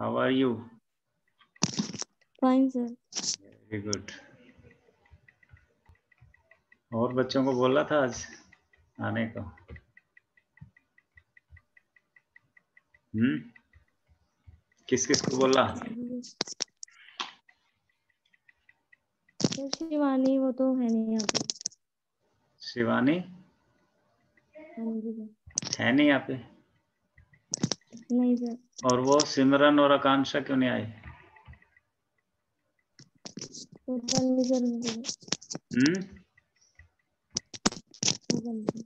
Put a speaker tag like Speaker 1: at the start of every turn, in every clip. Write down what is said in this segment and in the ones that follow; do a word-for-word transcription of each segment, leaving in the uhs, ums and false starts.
Speaker 1: How are you?
Speaker 2: Fine sir.
Speaker 1: Very good. और बच्चों को बोला था आज आने को? हम्म किस किस को बोला?
Speaker 2: शिवानी वो तो है नहीं यहाँ पे।
Speaker 1: शिवानी
Speaker 2: हाँ जी सर।
Speaker 1: है नहीं यहाँ पे?
Speaker 2: नहीं सर।
Speaker 1: और वो सिमरन और आकांक्षा क्यों नहीं आई?
Speaker 2: पता नहीं सर मुझे।
Speaker 1: हम्म
Speaker 2: पता नहीं।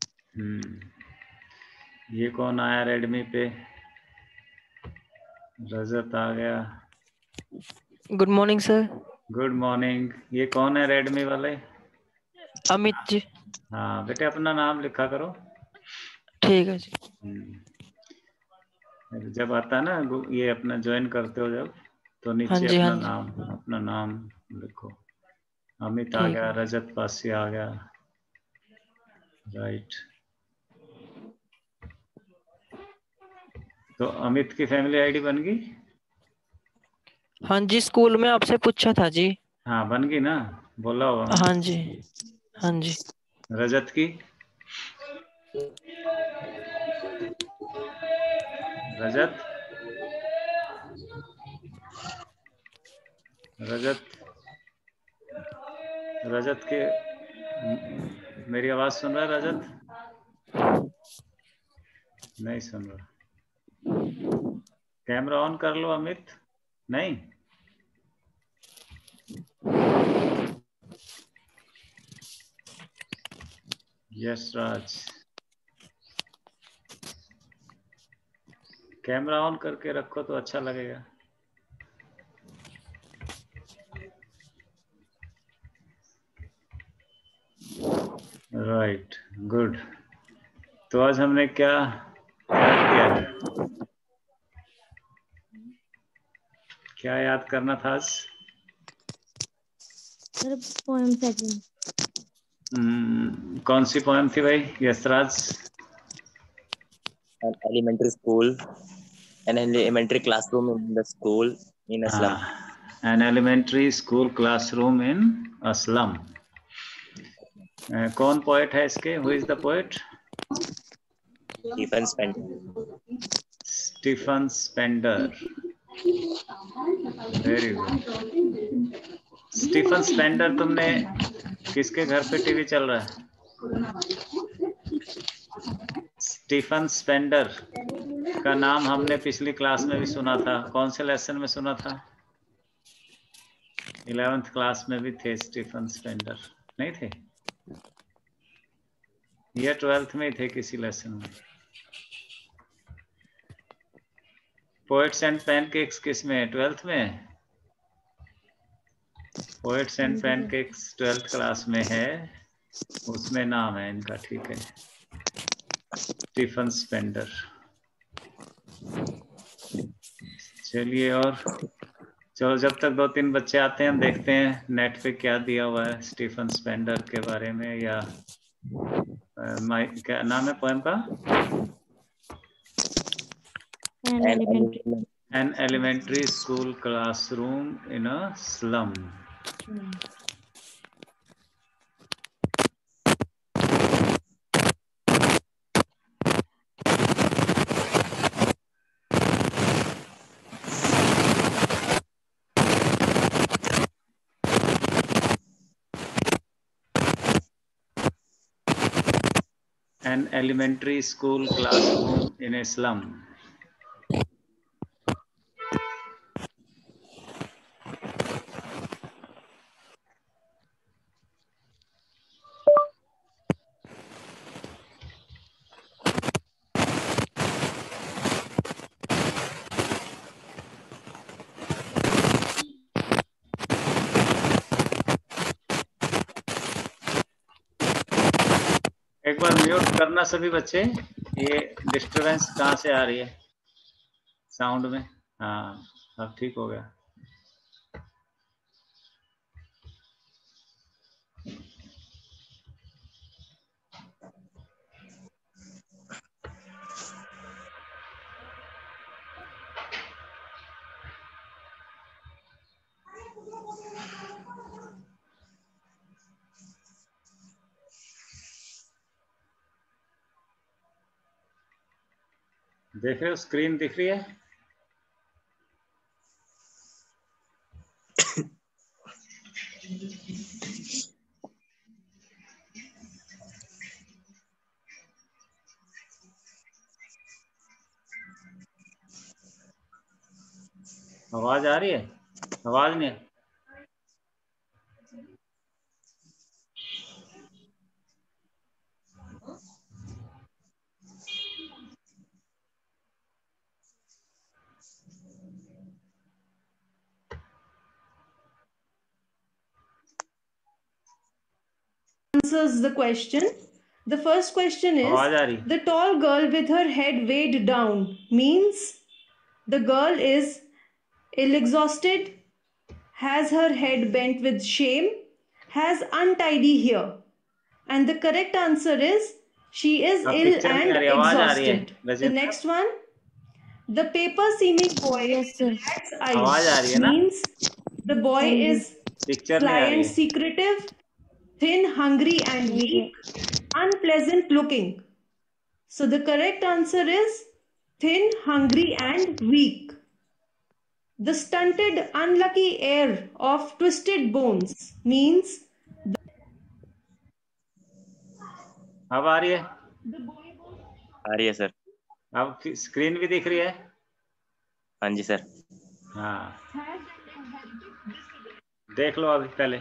Speaker 1: हम्म ये कौन आया रेडमी पे? रजत आ गया।
Speaker 3: Good morning sir.
Speaker 1: Good morning. ये कौन है रेडमी वाले?
Speaker 3: अमित जी।
Speaker 1: हाँ बेटे अपना नाम लिखा करो।
Speaker 3: ठीक है जी।
Speaker 1: हम्म। जब आता है ना ये अपना ज्वाइन करते हो जब तो
Speaker 3: हाँ
Speaker 1: नीचे
Speaker 3: जी हाँ
Speaker 1: अपना
Speaker 3: जी
Speaker 1: नाम अपना नाम लिखो। अमित आ
Speaker 3: ठीक
Speaker 1: गया,
Speaker 3: है।
Speaker 1: रजत पासी आ गया। राइट। तो अमित की फैमिली आईडी बन गई?
Speaker 3: हाँ जी स्कूल में आपसे पूछा था जी।
Speaker 1: हाँ बन गई ना, बोला होगा ना।
Speaker 3: हाँ जी हाँ जी।
Speaker 1: रजत की? रजत रजत रजत के मेरी आवाज सुन रहा है रजत? नहीं सुन रहा। कैमरा ऑन कर लो अमित। नहीं यश राज कैमरा ऑन करके रखो तो अच्छा लगेगा। Right good. तो आज हमने क्या याद किया है? क्या याद करना था आज?
Speaker 2: Sir poem second.
Speaker 1: हम्म, कौन सी पोएम थी भाई Yashraj?
Speaker 4: An elementary school, an elementary classroom in the school in a slum.
Speaker 1: An elementary school classroom in a slum. कौन पोएट है इसके? Who is the poet?
Speaker 4: Stephen Spender.
Speaker 1: Stephen Spender. Very good. Stephen Spender तुमने किसके घर पे TV चल रहा है? स्टीफन स्पेंडर का नाम हमने पिछली क्लास में भी सुना था। कौन से लेसन में सुना था? इलेवेंथ क्लास में भी थे स्टीफन स्पेंडर, नहीं थे? या ट्वेल्थ में ही थे किसी लेसन में? पोएट्स एंड पैनकेक्स किस में है? ट्वेल्थ में? Poets and pancakes twelfth class में है, उसमें नाम है इनका। ठीक है, स्टीफन स्पेंडर। चलिए और चलो जब तक दो तीन बच्चे आते हैं हम देखते हैं नेट पे क्या दिया हुआ है स्टीफन स्पेंडर के बारे में। या माई क्या नाम है पोएम का?
Speaker 2: An elementary.
Speaker 1: An elementary school classroom in a slum. An elementary school classroom in a slum. एक बार म्यूट करना सभी बच्चे। ये डिस्टरबेंस कहाँ से आ रही है साउंड में? हाँ अब ठीक हो गया। देख रहे हो स्क्रीन दिख रही है? आवाज आ रही है? आवाज नहीं है?
Speaker 5: Answers the question. The first question is,
Speaker 1: आवाज आ रही?
Speaker 5: the tall girl with her head weighed down means the girl is ill exhausted, has her head bent with shame, has untidy hair. And the correct answer is she is
Speaker 1: अब
Speaker 5: ill
Speaker 1: picture नहीं
Speaker 5: and
Speaker 1: आ रही, आवाज आ रही है
Speaker 5: exhausted. The
Speaker 1: Rajindra?
Speaker 5: next one, the paper seeming boy
Speaker 2: Yes, sir.
Speaker 5: with rat's
Speaker 1: आवाज आ रही
Speaker 5: eyes
Speaker 1: है ना?
Speaker 5: means the boy
Speaker 2: हाँ जी।
Speaker 5: is
Speaker 1: पिक्चर
Speaker 5: sly
Speaker 1: नहीं आ रही
Speaker 5: and
Speaker 1: है।
Speaker 5: secretive, thin, hungry and
Speaker 2: हाँ जी।
Speaker 5: weak, unpleasant looking. So the correct answer is thin, hungry and weak. The stunted, unlucky air of twisted bones means
Speaker 1: अब आ रही है?
Speaker 4: आ रही है सर।
Speaker 1: अब स्क्रीन भी दिख रही है?
Speaker 4: हाँ जी सर।
Speaker 1: हाँ, देख लो अभी पहले।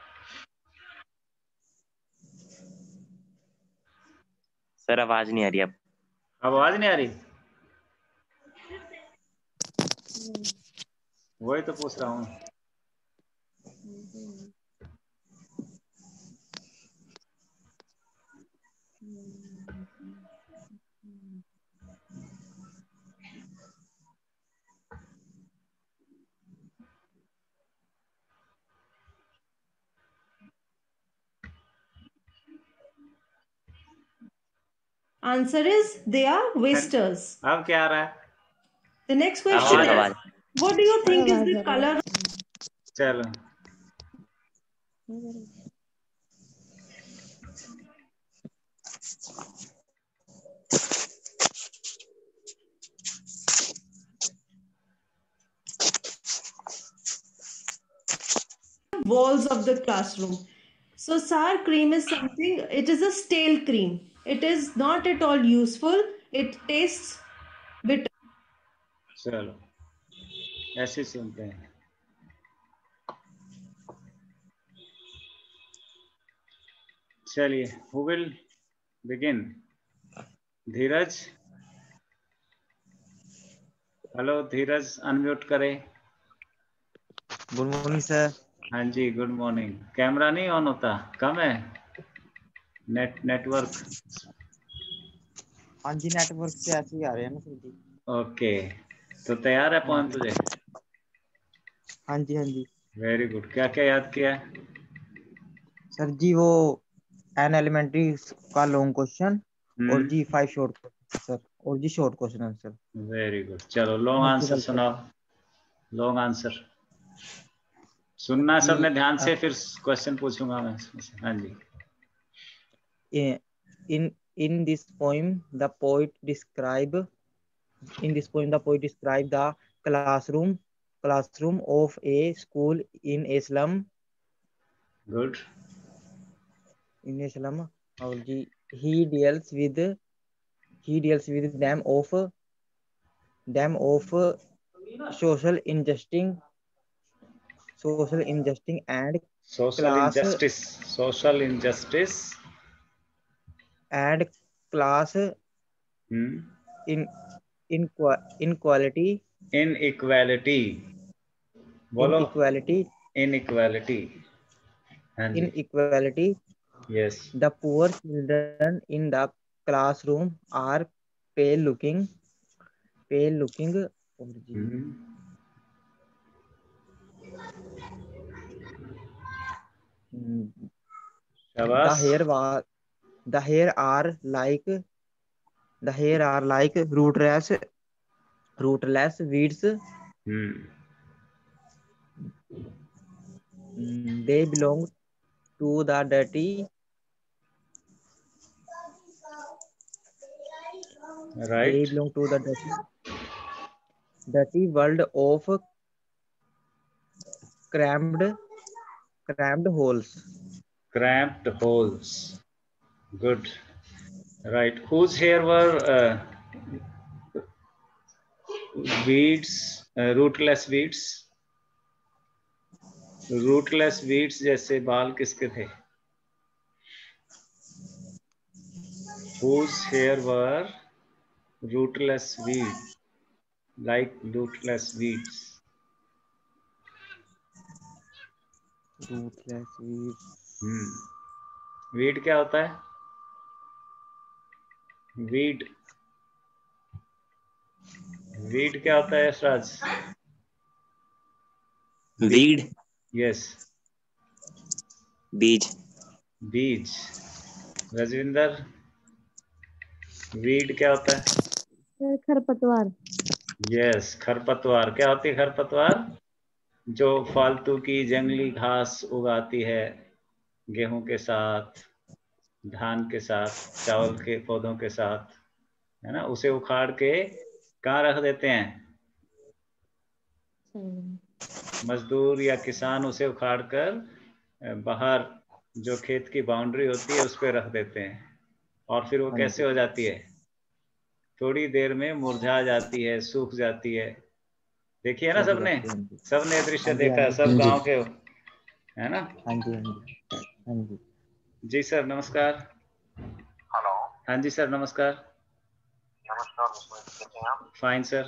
Speaker 4: सर आवाज नहीं आ रही अब।
Speaker 1: आवाज नहीं आ रही? वही तो पूछ रहा हूँ।
Speaker 5: answer is they are wasters.
Speaker 1: अब क्या आ रहा है?
Speaker 5: The next
Speaker 4: अब
Speaker 5: question
Speaker 4: फिर
Speaker 5: is,
Speaker 4: आवाज।
Speaker 5: what do you think is
Speaker 2: आवाज
Speaker 5: the
Speaker 2: आ रही
Speaker 5: color?
Speaker 1: चलो
Speaker 5: Walls of the classroom. So sour cream is something, it is a stale cream. It is not at all useful. It tastes bitter.
Speaker 1: चलो ऐसे सुनते हैं। चलिए, who will begin? Dheeraj? Hello Dheeraj, unmute करे।
Speaker 6: Good morning sir.
Speaker 1: हाँ जी, good morning. Camera नहीं on होता, कम है नेट नेटवर्क?
Speaker 6: हाँ जी, नेटवर्क से ऐसे ही आ रहे हैं ना सर जी।
Speaker 1: ओके, तो तैयार है पोएम तुझे?
Speaker 6: हाँ जी हाँ जी
Speaker 1: वेरी गुड। क्या क्या याद किया है?
Speaker 6: सर जी, वो एन एलिमेंट्री का लॉन्ग क्वेश्चन और जी फाइव शॉर्ट क्वेश्चन सर, और जी short question answer.
Speaker 1: Very good. चलो लॉन्ग आंसर
Speaker 6: Multiple
Speaker 1: सुनाओ। लॉन्ग आंसर सुनना
Speaker 6: जी,
Speaker 1: सबने ध्यान
Speaker 6: अ,
Speaker 1: से, फिर क्वेश्चन पूछूंगा मैं इसमें से। हाँ जी।
Speaker 6: in in this poem the poet describe in this poem the poet describe the classroom classroom of a school in a slum
Speaker 1: good.
Speaker 6: in a slum और जी he deals with he deals with them of them of social injustice social injustice and
Speaker 1: social
Speaker 6: class
Speaker 1: injustice, social injustice
Speaker 6: and class
Speaker 1: hmm
Speaker 6: in in inequality
Speaker 1: inequality, बोलो
Speaker 6: inequality
Speaker 1: inequality. हाँ जी,
Speaker 6: inequality
Speaker 1: yes.
Speaker 6: the poor children in the classroom are pale looking pale looking और जी Hmm, the
Speaker 1: शाबाश।
Speaker 6: hair was the hair are like the hair are like rootless rootless weeds.
Speaker 1: Hmm
Speaker 6: Mm, they belong to the dirty A
Speaker 1: right
Speaker 6: belong to the dirty, dirty world of crammed, crammed holes.
Speaker 1: cramped holes. Good. Right. Whose hair were uh, weeds, uh, rootless weeds? Rootless weeds जैसे बाल किसके थे? Whose hair were rootless weeds, like rootless weeds?
Speaker 6: Rootless weeds.
Speaker 1: Hmm. Weed क्या होता है? Weed. Weed क्या होता है यशराज?
Speaker 4: weed,
Speaker 1: Yes.
Speaker 4: बीज,
Speaker 1: बीज. रजविंदर, वीड क्या होता है?
Speaker 2: सर खरपतवार।
Speaker 1: यस, खरपतवार। क्या होती है खरपतवार? जो फालतू की जंगली घास उगाती है गेहूं के साथ, धान के साथ, चावल के पौधों के साथ, है ना, उसे उखाड़ के कहाँ रख देते हैं? मजदूर या किसान उसे उखाड़ कर बाहर जो खेत की बाउंड्री होती है उस पर रख देते हैं, और फिर वो
Speaker 6: हाँ
Speaker 1: कैसे
Speaker 6: जी।
Speaker 1: हो जाती है? थोड़ी देर में मुरझा जाती है, सूख जाती है। देखिए है ना
Speaker 6: सूख
Speaker 1: सबने?
Speaker 6: जाती है, हाँ जी।
Speaker 1: सबने ये दृश्य
Speaker 6: हाँ जी,
Speaker 1: देखा
Speaker 6: हाँ
Speaker 1: है,
Speaker 6: जी।
Speaker 1: सब
Speaker 6: हाँ जी।
Speaker 1: गांव के हो, है ना?
Speaker 6: हाँ जी, हाँ जी, हाँ जी।
Speaker 1: जी सर नमस्कार।
Speaker 7: हेलो।
Speaker 1: हाँ जी सर नमस्कार।
Speaker 7: नमस्कार, कैसे हैं आप?
Speaker 1: Fine sir.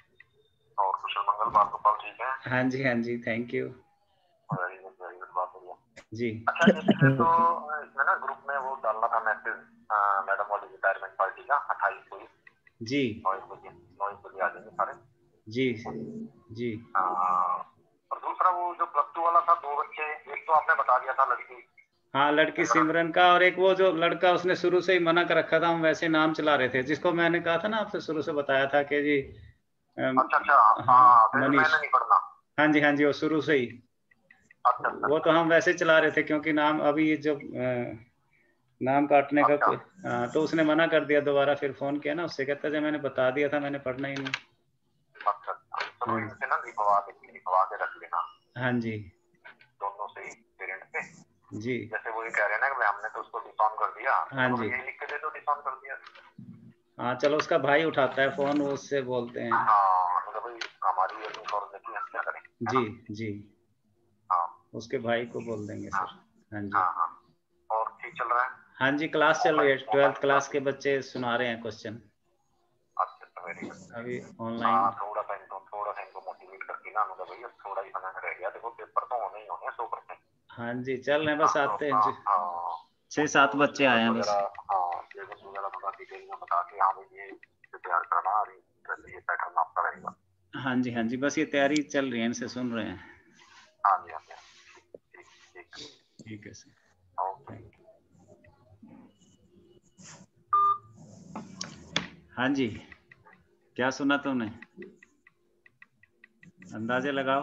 Speaker 7: और कुशल मंगल, बाल गोपाल ठीक है?
Speaker 1: हाँ जी हाँ जी, thank you
Speaker 7: very good, very good, बहुत बढ़िया।
Speaker 1: जी।
Speaker 7: अच्छा, इसमें तो इसमें ना ग्रुप में वो डालना था मैसेज मैडम वाली रिटायरमेंट पार्टी का अट्ठाईस को ही,
Speaker 1: जी
Speaker 7: नौ बजे नौ बजे आ जाएंगे सारे।
Speaker 1: जी जी।
Speaker 7: आ, और दूसरा वो जो प्लस टू वाला था, दो बच्चे, एक तो आपने बता दिया था लड़की।
Speaker 1: हाँ, लड़की सिमरन का, और एक वो जो लड़का उसने शुरू से ही मना कर रखा था, हम वैसे नाम चला रहे थे, जिसको मैंने कहा था ना आपसे, शुरू से बताया था कि जी अम,
Speaker 7: अच्छा अच्छा,
Speaker 1: हाँ
Speaker 7: हाँ, फिर
Speaker 1: मनीष।
Speaker 7: मैंने नहीं पढ़ना।
Speaker 1: हाँ जी हाँ जी, वो शुरू से ही,
Speaker 7: अच्छा अच्छा
Speaker 1: वो तो हम वैसे चला रहे थे क्योंकि नाम अभी ये जब अ, नाम काटने का
Speaker 7: अच्छा।
Speaker 1: कोई, हाँ, तो उसने मना कर दिया। दोबारा फिर फोन किया ना उससे, कहता जब मैंने बता दिया था मैंने पढ़ना ही नहीं।
Speaker 7: अच्छा अच्छा, चलो
Speaker 1: हाँ
Speaker 7: इनसे ना लिखवा के लिखवा के रख लेना
Speaker 1: हाँ जी
Speaker 7: दोनों से ही पेरेंट पे।
Speaker 1: जी।
Speaker 7: जैसे वो ये कह रहे हैं ना कि हमने तो उसको डिसऑन कर दिया,
Speaker 1: हाँ
Speaker 7: तो
Speaker 1: जी।
Speaker 7: यही लिख के दे दो डिसऑन कर दिया।
Speaker 1: हाँ चलो, उसका भाई उठाता है फोन, वो उससे बोलते हैं।
Speaker 7: हाँ, मतलब भाई हमारी ये फॉर्मेलिटी हम क्या करें, है
Speaker 1: जी
Speaker 7: ना?
Speaker 1: जी,
Speaker 7: हाँ
Speaker 1: उसके भाई को बोल देंगे
Speaker 7: हाँ
Speaker 1: सर। हाँ जी
Speaker 7: हाँ हाँ। और ठीक चल रहा है?
Speaker 1: हाँ जी, क्लास चल रही है, ट्वेल्थ क्लास के बच्चे सुना रहे हैं क्वेश्चन
Speaker 7: अच्छा अच्छा, वेरी गुड।
Speaker 1: अभी
Speaker 7: हाँ,
Speaker 1: ऑनलाइन।
Speaker 7: थोड़ा सा इनको थोड़ा सा इनको मोटिवेट करके ना, मतलब भैया थोड़ा ही समय रह गया, देखो पेपर तो होने ही होने सौ परसेंट।
Speaker 1: हाँ जी, चल रहे हैं, बस आते हैं जी।
Speaker 7: हाँ हाँ,
Speaker 1: छह सात बच्चे आए हैं बस।
Speaker 7: हाँ, सिलेबस वगैरह थोड़ा डिटेल में बता के, हाँ भाई ये तैयार करना, और ये पैटर्न आपका रहेगा।
Speaker 1: हाँ जी हाँ जी, बस ये तैयारी चल रही है, इनसे सुन रहे हैं।
Speaker 7: हाँ जी हाँ जी, ठीक ठीक
Speaker 1: ठीक है सर,
Speaker 7: ओके।
Speaker 1: Thank you. हाँ जी, क्या सुना तुमने? अंदाजे लगाओ।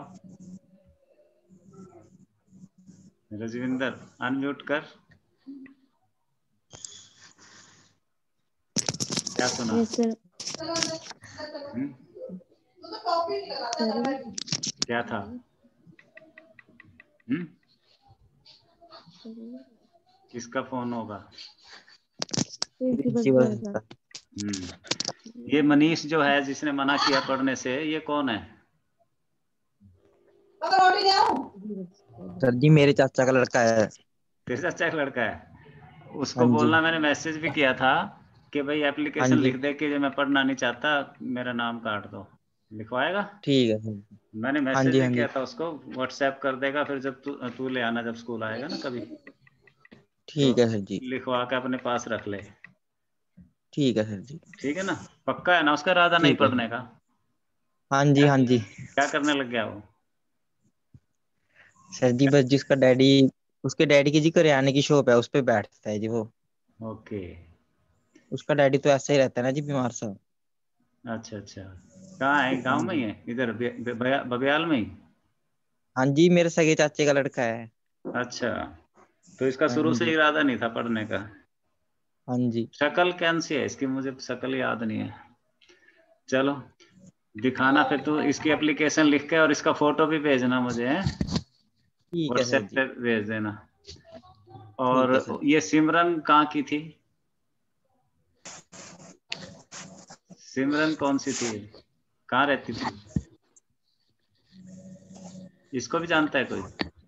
Speaker 1: रजविंदर अनम्यूट कर। क्या सुना?
Speaker 2: Yes sir.
Speaker 1: हम्म? क्या था? हम्म? किसका फोन होगा?
Speaker 2: Principal sir.
Speaker 1: हम्म, ये मनीष जो है जिसने मना किया पढ़ने से, ये कौन है?
Speaker 6: सर जी मेरे चाचा का लड़का है।
Speaker 1: तेरे चाचा का लड़का है? उसको
Speaker 6: हाँ जी।
Speaker 1: बोलना, मैंने मैसेज भी किया था कि भाई
Speaker 6: हाँ
Speaker 1: एप्लीकेशन
Speaker 6: जी,
Speaker 1: लिख दे कि मैं पढ़ना नहीं चाहता, मेरा नाम काट दो। लिखवाएगा?
Speaker 6: ठीक है सर।
Speaker 1: मैंने
Speaker 6: हाँ
Speaker 1: मैसेज
Speaker 6: जी,
Speaker 1: भी
Speaker 6: हाँ
Speaker 1: किया
Speaker 6: जी,
Speaker 1: था उसको, व्हाट्सएप कर देगा फिर, जब तू तू ले आना, जब स्कूल आएगा ना कभी, तो
Speaker 6: ठीक है सर जी,
Speaker 1: लिखवा के अपने पास रख ले।
Speaker 6: ठीक है सर जी,
Speaker 1: ठीक है ना? पक्का है ना उसका इरादा नहीं
Speaker 6: ठीक है।
Speaker 1: पढ़ने का?
Speaker 6: हाँ जी, हाँ जी।
Speaker 1: क्या करने लग गया वो?
Speaker 6: सर जी बस जिसका डैडी, उसके डैडी की जी करियाने की शॉप है, उस पे बैठता है जी वो।
Speaker 1: ओके,
Speaker 6: उसका डैडी तो ऐसे ही रहता है ना जी, बीमार सा।
Speaker 1: अच्छा अच्छा। कहाँ है? गांव
Speaker 6: हाँ
Speaker 1: में ही
Speaker 6: जी,
Speaker 1: है? इधर बे- बे- बया- बबियाल में ही?
Speaker 6: हाँ जी, मेरे सगे चाचे का लड़का है।
Speaker 1: अच्छा, तो इसका
Speaker 6: हाँ
Speaker 1: शुरू से
Speaker 6: जी,
Speaker 1: इरादा नहीं था पढ़ने का?
Speaker 6: हाँ जी।
Speaker 1: शक्ल कौन सी है इसकी, मुझे शक्ल याद नहीं है। चलो दिखाना फिर, तू इसकी एप्लीकेशन लिख के और इसका फोटो भी भेजना मुझे, है
Speaker 6: ठीक है सर
Speaker 1: व्हाट्सएप
Speaker 6: जी।
Speaker 1: पे भेज देना।
Speaker 6: ठीक है सर
Speaker 1: और
Speaker 6: जी।
Speaker 1: ये सिमरन कहाँ की थी? सिमरन कौन सी थी, कहाँ रहती थी? इसको भी जानता है कोई?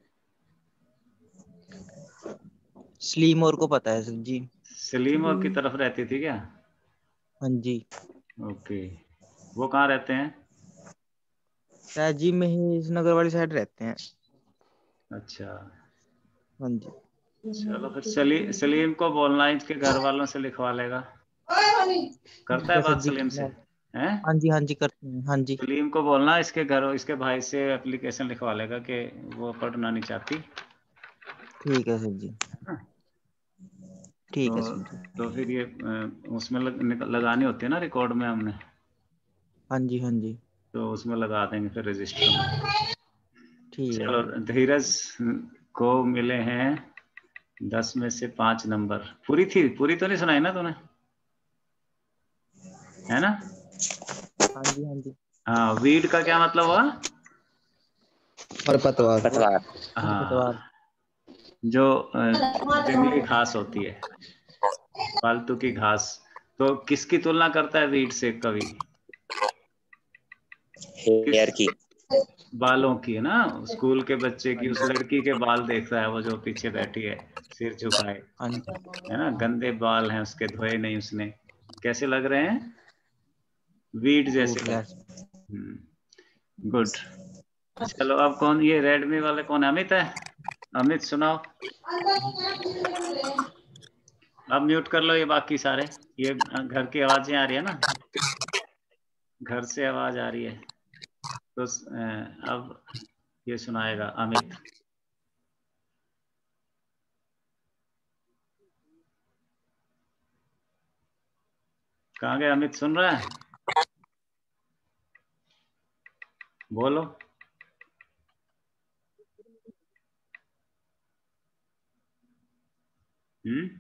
Speaker 6: स्लीमोर को पता है सर जी।
Speaker 1: सलीमोर की तरफ रहती थी क्या?
Speaker 6: हाँ जी।
Speaker 1: ओके, वो कहाँ रहते हैं?
Speaker 6: शायद जी महेश नगर वाली साइड रहते हैं।
Speaker 1: अच्छा,
Speaker 6: हाँ जी।
Speaker 1: चलो फिर सली, सलीम को बोलना इसके घर वालों से लिखवा लेगा। करता
Speaker 6: ठीक
Speaker 1: है
Speaker 6: है सर
Speaker 1: बात
Speaker 6: जी।
Speaker 1: सलीम से, हैं?
Speaker 6: हाँ जी हाँ जी करते हैं। हाँ जी।
Speaker 1: सलीम को बोलना इसके घर, इसके भाई से एप्लीकेशन लिखवा लेगा कि वो पढ़ना नहीं चाहती।
Speaker 6: ठीक है सर जी। ठीक है
Speaker 1: तो
Speaker 6: सर जी।
Speaker 1: तो फिर ये अ, उसमें लग, निक- लगानी होती है ना रिकॉर्ड में हमने,
Speaker 6: हाँ जी हाँ जी।
Speaker 1: तो उसमें लगा देंगे फिर रजिस्टर में।
Speaker 6: ठीक है
Speaker 1: चलो,
Speaker 6: सर।
Speaker 1: धीरज को मिले हैं दस में से पांच नंबर। पूरी थी, पूरी तो नहीं सुनाई ना तूने, है ना?
Speaker 6: हाँ जी हाँ जी।
Speaker 1: हाँ, वीड का क्या मतलब हुआ?
Speaker 6: खरपतवार।
Speaker 4: पतवार।
Speaker 6: खरपतवार।
Speaker 1: हाँ, जो अ, जंगली घास होती है, फालतू की घास। तो किसकी तुलना करता है वीड से कवि?
Speaker 4: हेयर
Speaker 1: किस
Speaker 4: की।
Speaker 1: बालों की, है ना? स्कूल के बच्चे
Speaker 6: हाँ
Speaker 1: की, उस
Speaker 6: जी
Speaker 1: लड़की के बाल देख रहा है वो जो पीछे बैठी है, सिर झुकाए,
Speaker 6: हाँ जी।
Speaker 1: है ना? गंदे बाल हैं उसके, धोए नहीं उसने, कैसे लग रहे हैं? वीड जैसे लग।
Speaker 6: रूटलेस।
Speaker 1: Hmm, good. चलो अब कौन, ये रेडमी वाले कौन है? अमित है? अमित सुनाओ। अब म्यूट कर लो ये बाकी सारे, ये घर की आवाजें आ रही है ना, घर से आवाज आ रही है। तो अ, अब ये सुनाएगा अमित। कहाँ गए अमित, सुन रहा है? बोलो। हम्म,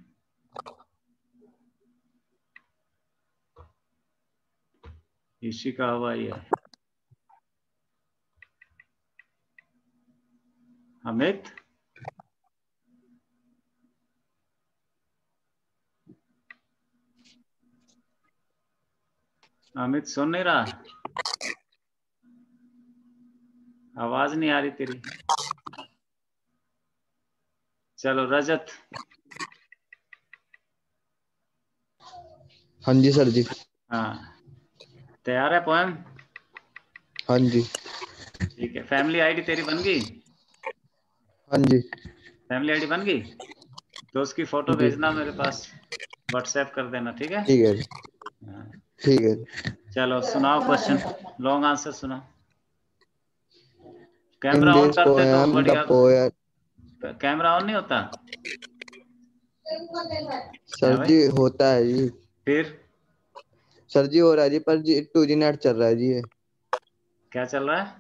Speaker 1: इसी का हवा ही है। अमित, अमित सुन नहीं रहा, आवाज नहीं आ रही तेरी। चलो रजत।
Speaker 8: हाँ जी सर जी।
Speaker 1: हाँ, तैयार है पोएम?
Speaker 8: हाँ जी।
Speaker 1: ठीक है, फैमिली आईडी तेरी बन गई?
Speaker 8: हाँ जी।
Speaker 1: फैमिली आईडी बन गई, तो उसकी फोटो
Speaker 8: जी
Speaker 1: भेजना मेरे पास, व्हाट्सएप कर देना, ठीक है?
Speaker 8: ठीक है जी।
Speaker 1: हाँ,
Speaker 8: ठीक है।
Speaker 1: चलो सुनाओ क्वेश्चन, लॉन्ग आंसर सुनाओ।
Speaker 8: In
Speaker 1: कैमरा ऑन
Speaker 8: this
Speaker 1: करते तो
Speaker 8: poem, the
Speaker 1: बढ़िया।
Speaker 8: poet
Speaker 1: कैमरा ऑन नहीं होता है
Speaker 8: सर
Speaker 1: भाई?
Speaker 8: जी होता है जी।
Speaker 1: फिर
Speaker 8: सर जी हो रहा है जी, पर जी टू जी नेट चल रहा है जी। ये
Speaker 1: क्या चल रहा है?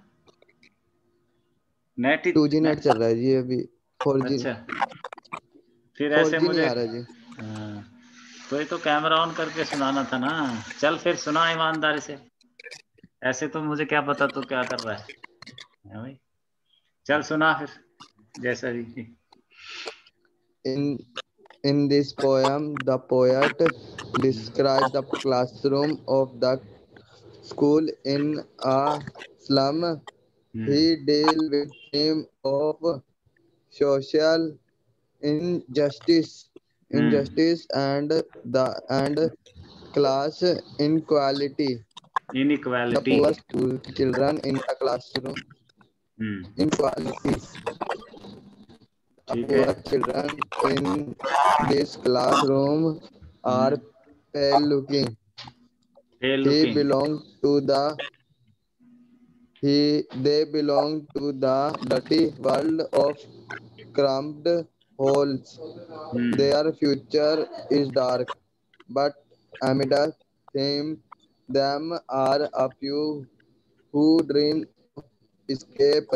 Speaker 1: नेट ही
Speaker 8: टू जी नेट
Speaker 1: नेट?
Speaker 8: चल रहा है जी अभी। फोर जी
Speaker 1: अच्छा, फिर
Speaker 8: फोर
Speaker 1: ऐसे
Speaker 8: जी नहीं
Speaker 1: मुझे,
Speaker 8: आ रहा जी।
Speaker 1: हाँ, तो ये तो कैमरा ऑन करके सुनाना था ना। चल फिर सुना ईमानदारी से, ऐसे तो मुझे क्या पता तू क्या कर रहा है, है भाई? चल सुना फिर, जैसा भी।
Speaker 8: In in this poem, the poet describes the classroom of the school in a slum. He deals with theme of social injustice, injustice and the and class inequality. The
Speaker 1: inequality.
Speaker 8: poor school children in the classroom
Speaker 1: hmm,
Speaker 8: inequalities. The
Speaker 1: ठीक है।
Speaker 8: poor children in this classroom are
Speaker 1: hmm,
Speaker 8: pale looking.
Speaker 1: Pale
Speaker 8: He
Speaker 1: looking.
Speaker 8: belongs to the he they belong to the dirty world of cramped holes.
Speaker 1: Hmm,
Speaker 8: Their future is dark, but amidst them, them are a few who dream of escape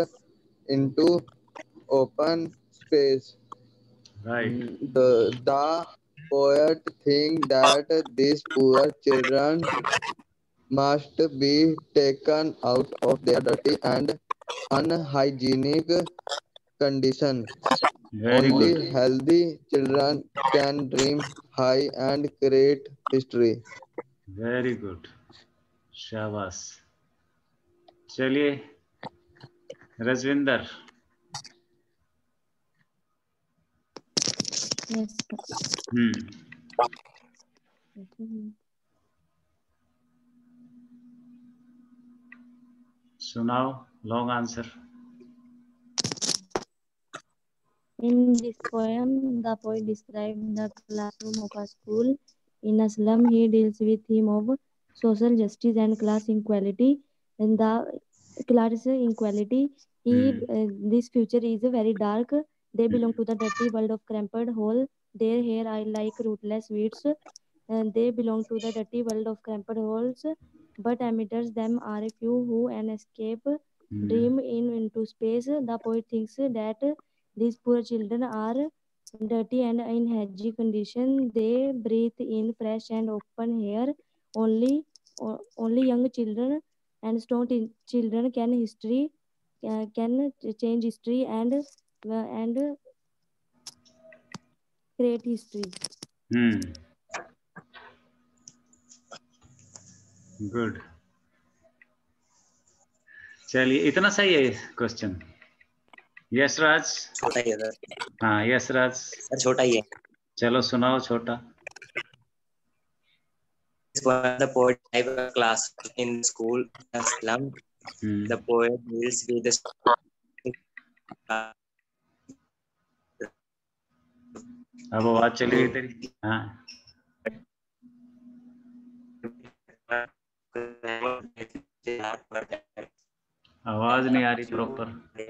Speaker 8: into open space.
Speaker 1: Right.
Speaker 8: The, the poet thinks that these poor children must be taken out of their dirty and unhygienic condition.
Speaker 1: Very
Speaker 8: Only
Speaker 1: good.
Speaker 8: healthy children can dream high and create history.
Speaker 1: Very good. शाबाश. चलिए Rajwinder.
Speaker 2: Yes.
Speaker 1: Hmm. सुनाओ long answer.
Speaker 2: In this poem, the poet describes the classroom of a school in a slum. He deals with theme of social justice and class inequality. And the class inequality, he, uh, this future is very dark. They belong to the dirty world of cramped hole. Their hair are like rootless weeds. And they belong to the dirty world of cramped holes. But amidst them are a few who an escape dream in into space. The poet thinks that these poor children are dirty and in hazy condition. They breathe in fresh and open air. Only, o- only young children and strong t- children can history uh, can change history and uh, and create history.
Speaker 1: Hmm. Good. चलिए इतना सही है question. Yes राज.
Speaker 4: छोटा ही है sir.
Speaker 1: हाँ yes राज.
Speaker 4: Sir छोटा ही है.
Speaker 1: चलो सुनाओ छोटा.
Speaker 4: The poet type a class in school in a slum.
Speaker 1: Hmm.
Speaker 4: The poet deals with the
Speaker 1: अब आवाज चली गई तेरी. हाँ. आवाज नहीं आ रही प्रॉपर.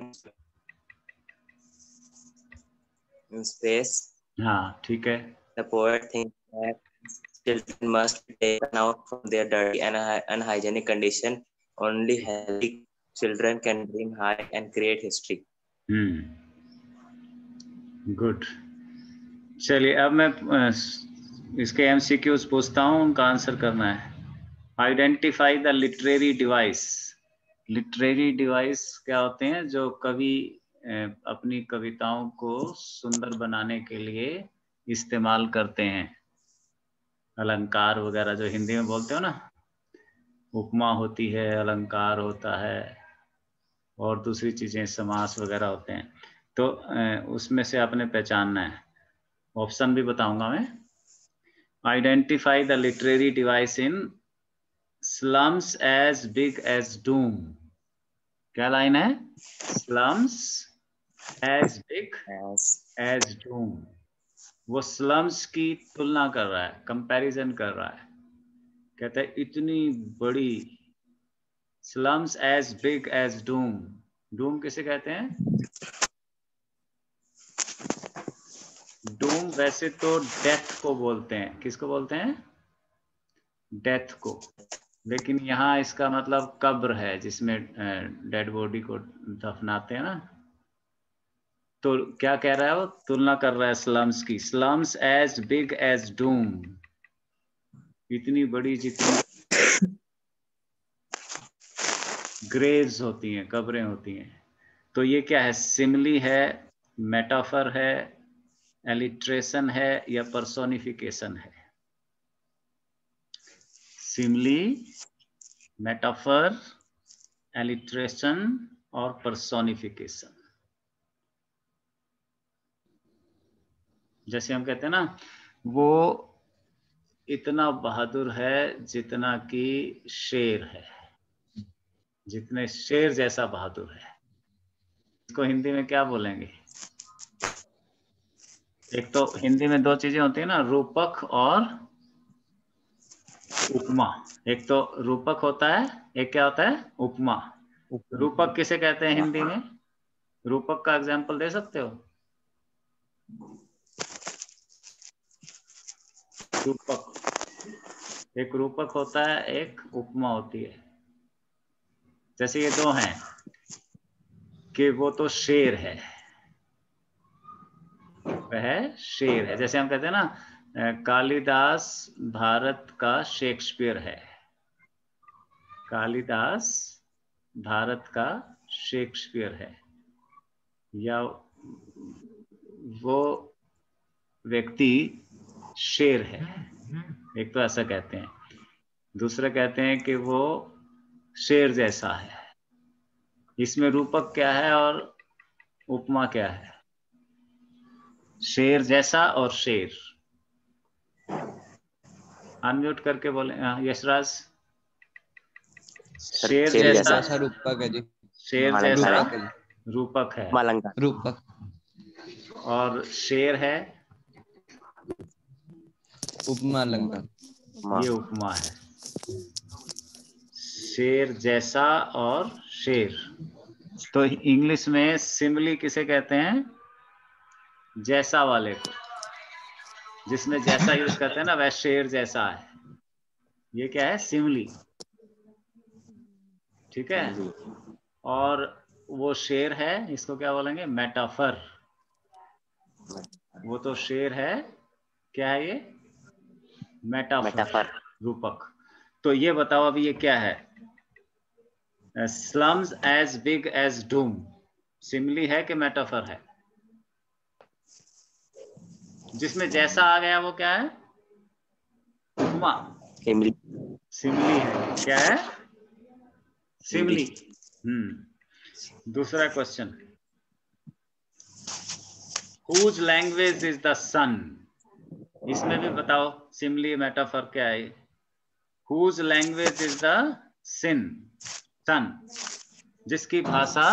Speaker 4: in space.
Speaker 1: हाँ ठीक है.
Speaker 4: The poet thinks that children must be taken out from their dirty and unhy- unhygienic condition. Only healthy children can dream high and create history.
Speaker 1: Hmm. Good. चलिए अब मैं अ, इसके एमसीक्यूज पूछता हूँ, उनका आंसर करना है. Identify the literary device. Literary device क्या होते हैं? जो कवि अ, अपनी कविताओं को सुंदर बनाने के लिए इस्तेमाल करते हैं. अलंकार वगैरह जो हिंदी में बोलते हो ना, उपमा होती है, अलंकार होता है और दूसरी चीजें समास वगैरह होते हैं. तो अ, उसमें से आपने पहचानना है. ऑप्शन भी बताऊंगा मैं. Identify the literary device in slums as big as doom. क्या लाइन है? Slums as big
Speaker 4: As
Speaker 1: as doom. वो स्लम्स की तुलना कर रहा है, कंपैरिजन कर रहा है. कहता है इतनी बड़ी. Slums as big as doom. Doom किसे कहते हैं? डूम वैसे तो डेथ को बोलते हैं. किसको बोलते हैं? डेथ को. लेकिन यहाँ इसका मतलब कब्र है, जिसमें डेड बॉडी को दफनाते हैं ना. तो क्या कह रहा है वो? तुलना कर रहा है स्लम्स की. Slums as big as doom. इतनी बड़ी जितनी ग्रेव्स होती हैं, कब्रें होती हैं. तो ये क्या है? सिमिली है, मेटाफर है, एलिट्रेशन है या पर्सोनिफिकेशन है? सिमिली, मेटाफर, एलिट्रेशन और पर्सोनिफिकेशन. जैसे हम कहते हैं ना, वो इतना बहादुर है जितना कि शेर है. जितने शेर जैसा बहादुर है. इसको हिंदी में क्या बोलेंगे? एक तो हिंदी में दो चीजें होती है ना, रूपक और उपमा. एक तो रूपक होता है, एक क्या होता है? उपमा. रूपक किसे कहते हैं हिंदी में? रूपक का एग्जांपल दे सकते हो? रूपक. एक रूपक होता है, एक उपमा होती है. जैसे ये दो हैं कि वो तो शेर है, वह शेर है. जैसे हम कहते हैं ना, कालिदास भारत का शेक्सपियर है। कालिदास भारत का शेक्सपियर है, या वो व्यक्ति शेर है। एक तो ऐसा कहते हैं, दूसरा कहते हैं कि वो शेर जैसा है। इसमें रूपक क्या है और उपमा क्या है? शेर जैसा और शेर। अनम्यूट करके बोले यशराज। शेर
Speaker 4: शेर
Speaker 1: जैसा
Speaker 4: जैसा
Speaker 8: रूपक है जी।
Speaker 1: शेर
Speaker 4: अलंकार
Speaker 1: जैसा
Speaker 8: है।
Speaker 1: रूपक है,
Speaker 4: अलंकार।
Speaker 8: रूपक।
Speaker 1: और शेर है
Speaker 8: उपमा अलंकार।
Speaker 1: ये उपमा है। शेर जैसा और शेर। तो इंग्लिश में सिमिली किसे कहते हैं? जैसा वाले को। जिसमें जैसा यूज करते हैं ना, वह शेर जैसा है। ये क्या है? सिमिली। ठीक है। और वो शेर है, इसको क्या बोलेंगे? मेटाफर। वो तो शेर है, क्या है ये? Metaphor,
Speaker 4: metaphor.
Speaker 1: रूपक। तो ये बताओ अभी ये क्या है? Slums as big as doom, simile है कि मेटाफर है? जिसमें जैसा आ गया वो क्या है? उपमा।
Speaker 4: सिमिली।
Speaker 1: सिमिली है। क्या है? सिमिली। हम्म। दूसरा question, Whose language is the sun? इसमें भी बताओ सिमिली मेटाफर क्या है? Whose language is the sin? sun, जिसकी भाषा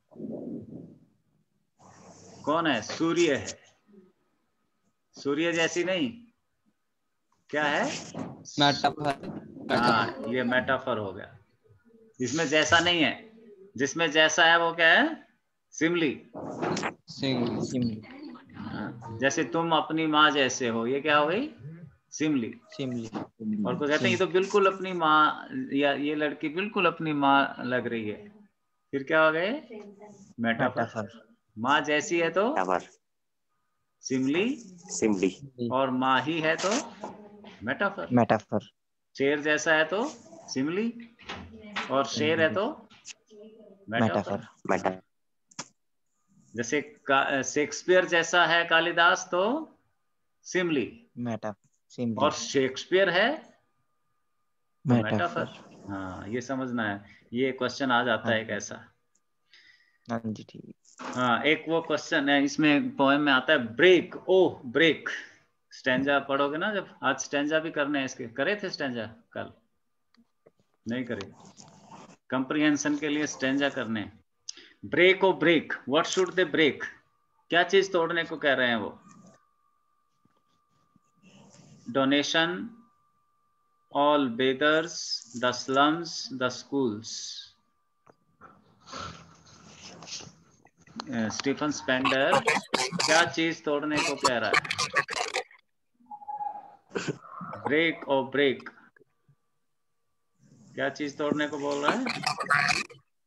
Speaker 1: कौन है? सूर्य है। सूर्य जैसी नहीं, क्या है?
Speaker 8: मेटाफर।
Speaker 1: हाँ, ये मेटाफर हो गया। इसमें जैसा नहीं है, जिसमें जैसा है वो क्या है? सिमिली।
Speaker 8: सिमिली।
Speaker 1: जैसे तुम अपनी माँ जैसे हो, ये क्या हो गई? सिमिली।
Speaker 6: सिमिली।
Speaker 1: और को कहते हैं ये तो बिल्कुल अपनी माँ, या ये लड़की बिल्कुल अपनी माँ लग रही है, फिर क्या हो गए? मेटाफर। माँ जैसी है तो सिमिली,
Speaker 4: सिमिली।
Speaker 1: और माँ ही है तो मेटाफर।
Speaker 6: मेटाफर।
Speaker 1: शेर जैसा है तो सिमिली, और शेर है तो मेटाफर।
Speaker 4: मेटाफर।
Speaker 1: जैसे शेक्सपियर जैसा है कालिदास तो सिमिली,
Speaker 6: मेटाफर।
Speaker 1: और शेक्सपियर है तो
Speaker 6: मेटाफर।
Speaker 1: मेटाफर। हाँ, ये समझना है। ये क्वेश्चन आ जाता है एक ऐसा।
Speaker 6: हाँ जी, ठीक।
Speaker 1: हाँ, एक वो क्वेश्चन है इसमें पोएम में आता है, ब्रेक ओ ब्रेक। स्टैंजा पढ़ोगे ना जब, आज स्टैंजा भी करने हैं इसके। करे थे स्टैंजा कल? नहीं करे। कंप्रीहेंशन के लिए स्टैंजा करने हैं। Break O break, what should they break? क्या चीज तोड़ने को कह रहे हैं वो? डोनेशन, ऑल बेदर्स, the slums, the schools. Stephen Spender क्या चीज तोड़ने को कह रहा है? ब्रेक और ब्रेक, क्या चीज तोड़ने को बोल रहा है?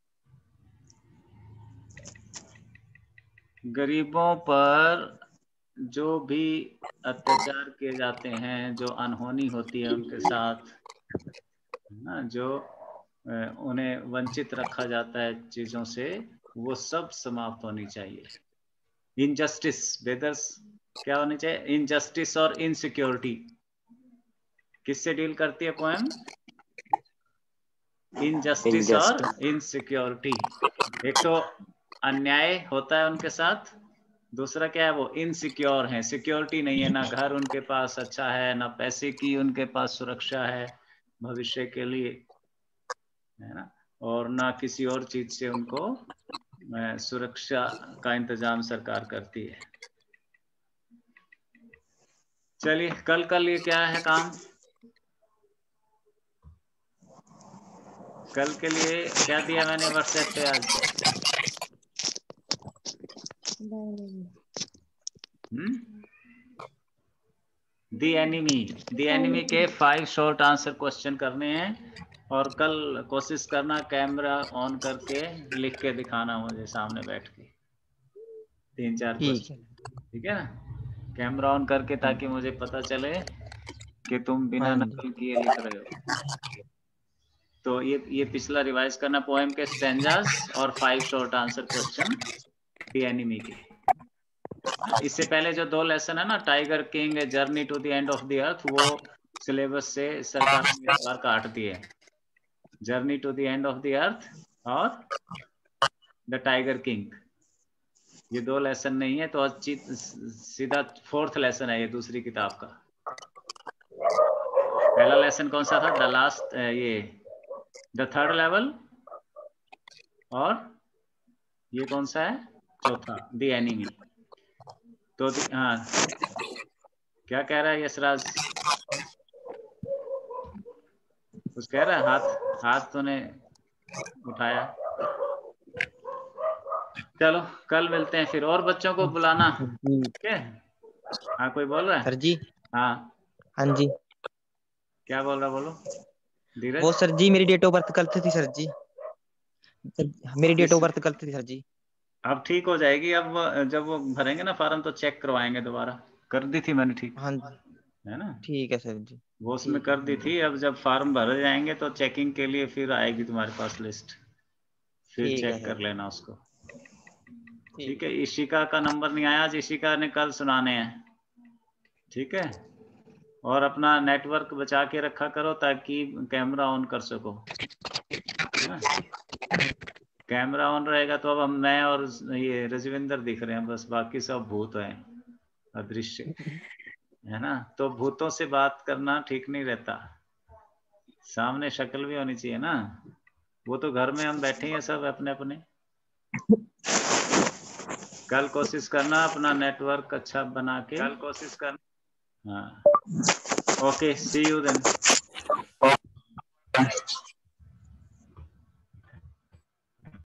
Speaker 1: गरीबों पर जो भी अत्याचार किए जाते हैं, जो अनहोनी होती है उनके साथ ना, जो उन्हें वंचित रखा जाता है चीजों से, वो सब समाप्त होनी चाहिए। इनजस्टिस, बेदर्स क्या होनी चाहिए? इनजस्टिस और इनसिक्योरिटी। किससे डील करती है पोएम? इनजस्टिस और इनसिक्योरिटी। एक तो अन्याय होता है उनके साथ, दूसरा क्या है? वो इनसिक्योर है, सिक्योरिटी नहीं है, ना घर उनके पास अच्छा है, ना पैसे की उनके पास सुरक्षा है भविष्य के लिए, है ना, और ना किसी और चीज से उनको सुरक्षा का इंतजाम सरकार करती है। चलिए, कल कल ये क्या है काम? कल के लिए क्या दिया मैंने व्हाट्सएप पे आज? हम्म दी एनिमी। दी एनिमी के फाइव शॉर्ट आंसर क्वेश्चन करने हैं, और कल कोशिश करना कैमरा ऑन करके लिख के दिखाना मुझे सामने बैठ के, तीन चार क्वेश्चन। ठीक है ना? कैमरा ऑन करके, ताकि मुझे पता चले कि तुम बिना
Speaker 6: हाँ जी।
Speaker 1: नकल किए लिख रहे हो। तो ये ये पिछला रिवाइज करना, पोएम के स्टैंजास और five short answer question the enemy के। इससे पहले जो दो लेसन है ना, tiger king, journey to the end of the earth, वो सिलेबस से सरकार ने इस बार काट दिए। Journey to the end of the earth और द टाइगर किंग, ये दो लेसन नहीं है। तो सीधा फोर्थ लेसन है ये दूसरी किताब का। पहला लेसन कौन सा था? द लास्ट, ये द थर्ड लेवल, और ये कौन सा है? चौथा, द एनिमी। तो हाँ, क्या कह रहा है यशराज? कुछ कह रहा है? हाथ हाथ तूने उठाया। चलो कल मिलते हैं फिर, और बच्चों को बुलाना, ठीक है? हाँ, कोई बोल रहा है?
Speaker 6: सर जी।
Speaker 1: हाँ
Speaker 6: हाँ जी।
Speaker 1: क्या बोल रहा? बोलो धीरज।
Speaker 6: वो सर जी मेरी डेट ऑफ बर्थ गलत थी सर जी, मेरी डेट ऑफ बर्थ गलत थी सर जी।
Speaker 1: अब ठीक हो जाएगी। अब जब वो भरेंगे ना फॉर्म तो चेक करवाएंगे दोबारा। कर दी थी मैंने, ठीक
Speaker 6: हाँ
Speaker 1: है ना?
Speaker 6: ठीक है सर जी।
Speaker 1: वो उसमें कर दी थी। अब जब फॉर्म भरे जाएंगे तो चेकिंग के लिए फिर आएगी तुम्हारे पास लिस्ट, फिर चेक कर लेना उसको, ठीक है? इशिका का नंबर नहीं आया आज, इशिका ने कल सुनाने हैं, ठीक है? और अपना नेटवर्क बचा के रखा करो ताकि कैमरा ऑन कर सको, है ना? कैमरा ऑन रहेगा तो अब हम, मैं और ये रजविंदर दिख रहे हैं बस, बाकी सब भूत हैं, अदृश्य, है ना? तो भूतों से बात करना ठीक नहीं रहता, सामने शक्ल भी होनी चाहिए ना। वो तो घर में हम बैठे हैं सब अपने अपने। कल कोशिश करना अपना नेटवर्क अच्छा बना के, कल कोशिश करना। हाँ, ओके, सी यू देन।